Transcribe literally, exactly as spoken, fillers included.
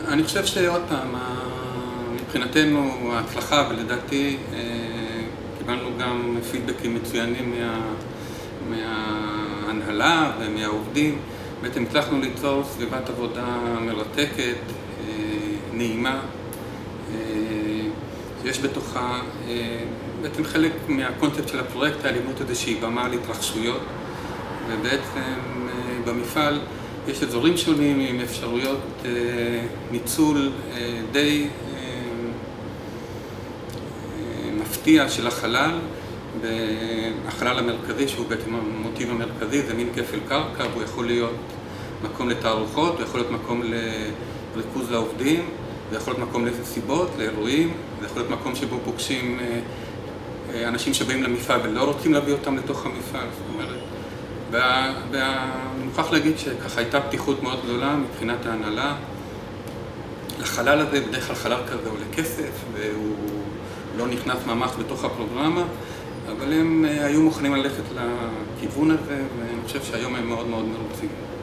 אני חושב שעוד פעם, מבחינתנו ההצלחה, ולדעתי קיבלנו גם פידבקים מצוינים מה, מההנהלה ומהעובדים. בעצם הצלחנו ליצור סביבת עבודה מרתקת, נעימה, שיש בתוכה, בעצם חלק מהקונספט של הפרויקט, לבנות איזושהי במה להתרחשויות, ובעצם במפעל יש אזורים שונים עם אפשרויות ניצול די מפתיע של החלל. החלל המרכזי, שהוא בעצם המוטיב המרכזי, זה מין כפל קרקע, והוא יכול להיות מקום לתערוכות, הוא יכול להיות מקום לריכוז לעובדים, זה יכול להיות מקום לסיבות, לאירועים, זה יכול להיות מקום שבו פוגשים אנשים שבאים למפעל ולא רוצים להביא אותם לתוך המפעל, זאת אומרת. ואני מוכרח להגיד שככה הייתה פתיחות מאוד גדולה מבחינת ההנהלה. לחלל הזה, בדרך כלל חלל כזה עולה כסף, והוא לא נכנס ממש בתוך הפרוגרמה, אבל הם היו מוכנים ללכת לכיוון הזה, ואני חושב שהיום הם מאוד מאוד מרוצים.